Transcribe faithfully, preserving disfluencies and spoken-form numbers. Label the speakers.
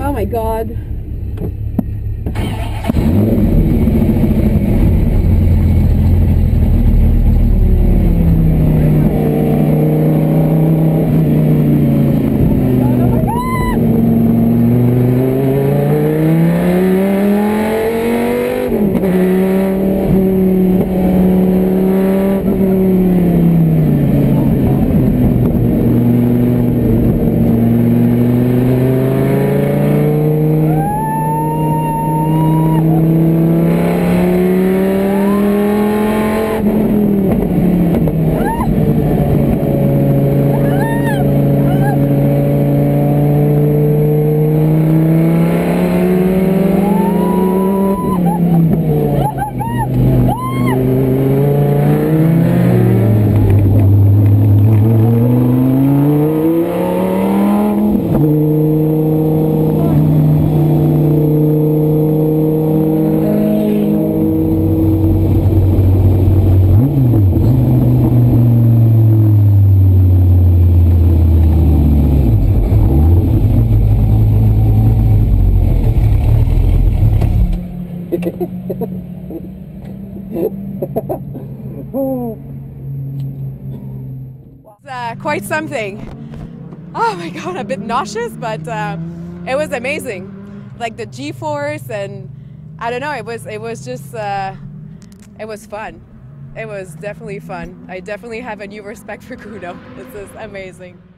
Speaker 1: Oh my god.
Speaker 2: It's uh, quite something. Oh my god, a bit nauseous, but uh, it was amazing. Like the G-force, and I don't know, it was it was just uh, it was fun. It was definitely fun. I definitely have a new respect for Kuno. This is amazing.